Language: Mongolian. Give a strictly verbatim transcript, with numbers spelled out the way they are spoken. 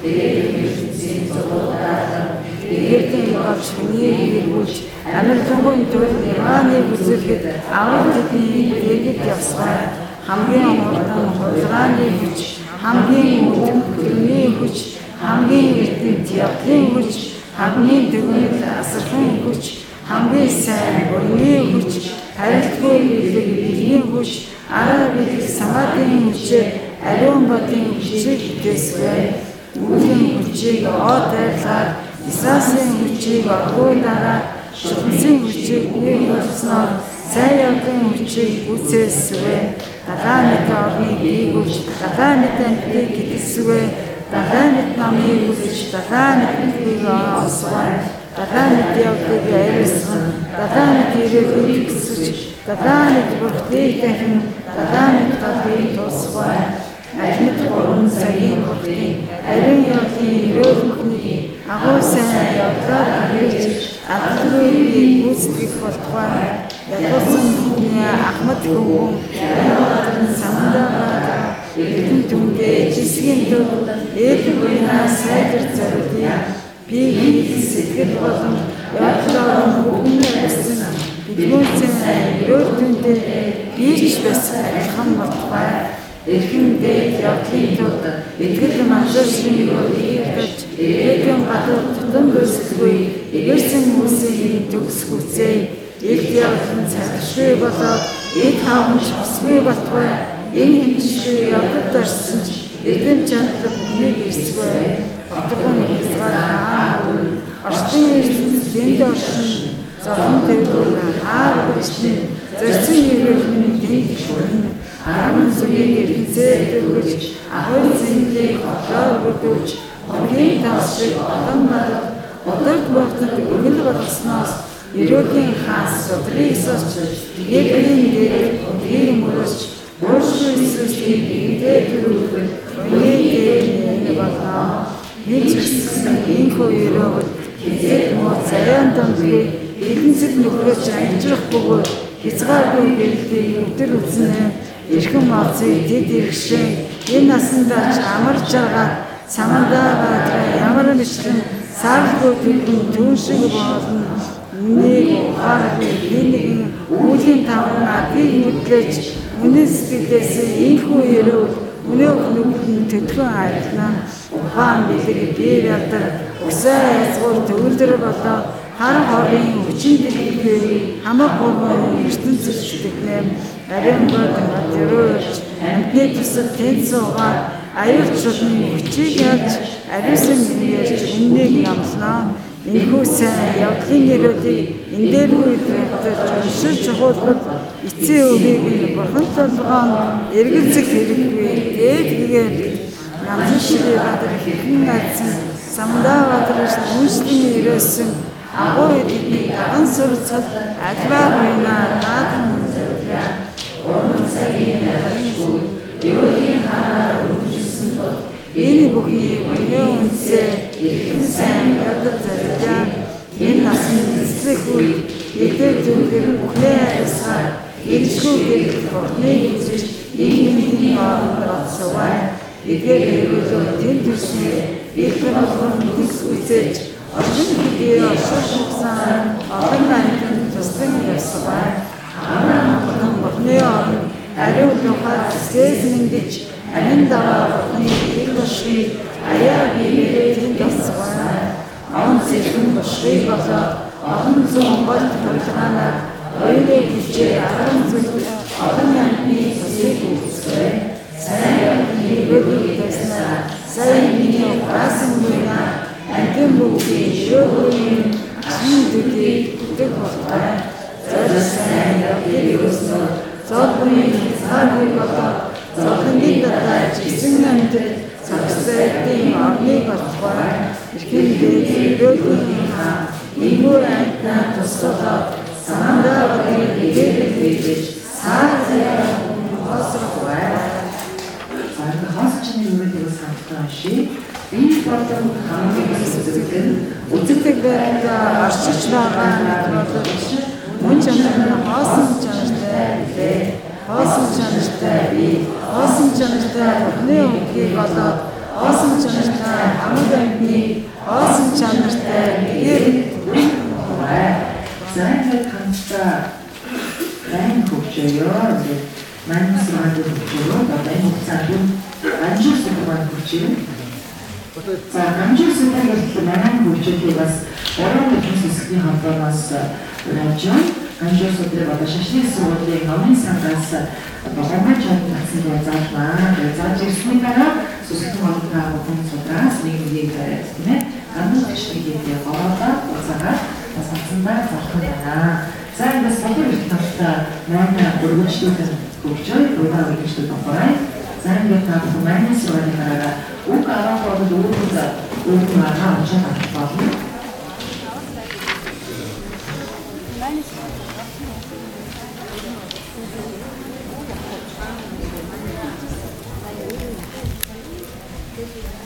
Гэртэн явж хүний иргүүлж Америкийн төвд Ираны бүзэлгэд аврал тэдний дэргэд явсаар хамгийн хурдан хулгайны хүч, хамгийн өдөг хөрний хүч, хамгийн эрдэнэт явдлын хүч, хамгийн дэгмэл асарлын хүч, хамгийн сайн буйны хүч, харилцгүй билэг биений хүч, араа билэг самаадын хүчээр ариун бодын хүчийг дэсвэ. Үгийн хүчийг од айлгаар, Исасын хүчийг оргуу дараа, шүтэнсийн хүчийг нэг болсноор сайн явдлын хүчийг үцээсвэ. Далаа мэт орны биегүүлж, далаа мэт амтыг гэдэлсвэ. Далаа мэт намыг үлж, далаа мэт нүхийг освэ. Далаа мэт явдлыг айрсган, далаа мэт ирээдүйг гэсвэж, далаа мэт бүртгийг дахин, далаа мэт галыг тусвэ. Ахмад гурван цагийн бүртгийг, ариун явдлын ирээдүйг агуу сайн явдлаар хэрэгж, алдрыг гүйцэтгэх болтугай. Ягуулсан бидний Ахмад хөвгөн, самандаа эрдэн түнгээ жисгийн төв, ээлэг буйнаа сайдар зориулъя. Би хийх сэтгэл болон явдлаар бүгэн ярьсан бидгүүцэн өрөөдөндөө би ч бас адилхан болтугай. Эрхэн дээд явдлын тулд этгэл манзар шингөө ийлдэж, эдгэн гадуур тутам бөсөлгүй эгэрсэн хүмүүсийн төгс хүцээ. Илт явдлын цагшгүй болоод эд хаамж бүсгүй болтугай. Энэ хэмжлээ явдад дарсан ч эдэн чандлаг бүхнийг ирсгүй. Отгон хязгаар хаан орчтын ертөнцийн дэнд орсон зовхон төвлөрөн хаар бүрчний зорьсон ирэлтний дэнд хүрнэ. Арман зүгийн эрхэнцээ төвөж, ахуй зэнлийг одлоор бүрдүүлж, хогийн тас шиг олон надад удалд болтод өгөл болгосноос ерөөгийн хаас судрыг сорч, тэгээбрийн дээр өдгийг мөрөсч, өөршгүй Иесусийг нэгдээ төрүүлбэл өнөө дээр нэг болно. Нэг чигсэн инхүү ерөөгд хизээд муу заяан дамжгүй эдэнцэд нөхрөөж амжрах бөгөөд хязгааргүй гэрэлтийг өдөр үзнэ. Эрхэм маацыг тэд иргшээ энэ насандаа ч амар жаргаад самандаа гадраа ямар мэтлэн саалгүй төлбөн түн шиг болно. Нэг ухааргүй нэгэн үүлийн таван адгийг мэдлэж үнэн сэтгэлээс инхүү ерөв өнөө нүгэн төдгөн айлна. Ухаан билэг бие ядар өсөө язгуур төвлөр болоо харан хорын хүчин дэлгэрээ хамаг гурван ертөнцөд зүтгэнэ. Ариун бодон адирууч амтны тусад тэнц угаар аюул чулны хүчийг ялж ариусан нэрж үннийг амлана. Энэхүү сайн явдлын нэрүүдийг эндээргүй төвлөрж уншиж чухуулбал эцсийн үгийг бурхан толгоон эргэлзэх хэрэггүй дээдгээр намжин шиг гадар хэрхэн айдсан самдаа гадарч үншлэн ирээсэн агуу эдний даган сурцал альваа буйна наадам зөвлөе. Орон цагийн харин юугийн хараа үргэлжсэн бол энэ бүхний өнөө үнсээ эрхэн сайн гадар зарилаа. Энэ насны эсрэг үе эдгээр зүйлээр бүхнээ айсаар эршгүй гэрэл бурхныг үзэж нийгмийн хооронд олсоваа. Эдгээр хэрэглөө тэн төсний эрхэн болгон нэгс үзэж орчин хэдий оршуулсан олон найдын тусдан явсаваа. Амран бурхны орон ариун тухай сэс мэндэж анин даваа бурхны ийг бошрыг аяа биеэрээ тэнд олсоваа. Он зэрхэн бошрыг болоод олон зүүн голд хулгаанаар ойлоо гिचээ аран зүйл олон ямны төсийг үүсвэ. Сайн явдлын өгөөгийг таснаа сайн миний угаасан буйна антим бүгдийн шөөрийн чин дэдийг бүдэг болтой. Зорь сайн явдлыг өснөө зол буйн цагийг болоод золонгийн татаа жисэн амтд цагсайтын орныг олгоо. Эрхэн дээд өрөөгийн хаа нэгүр айтнаа тусалаад самандаа багийг игээдэлж саар заяа хосрохваа. Хосчны нүрийг савтаа ши энэ болон хамгийн зөвхөн үзэгдэг байранда орчиж байгаа боловч мөн чанарын хоосон чанартай бай. Хоосон чанартай би хоосон чанартай бурхны үгийг болоод Оосон чанартай хамаг амьтны оосон чанартай гэр за ингээд хамтдаа байна хөвчөё. Манайс маань хөвчөё. Одоо энэ хугацаанд амжилт маань хөвчөё. За амжилт гэдэг маань хөвчөё бас орон нутгийн хэсгийн хамтаанаас болж амжилт гэдэг одоо шашны сургуулийн номын сангаас богино чад татсан заалмаа. За жирсний дараа сүсгэн хамтаа бүхэн судраас нэг нэг тийм ээ. Ганц хэвчээгээ хоолоо уцаагаар бас хацсандаа зарах байна. За энэ содор ихтэй манай өргөжлөлтөд хөгжөй ураа гэж томпорай. За энэ тав манай сургуулийн үг аваад өөрөөр үг маань очоод байна. Thank you.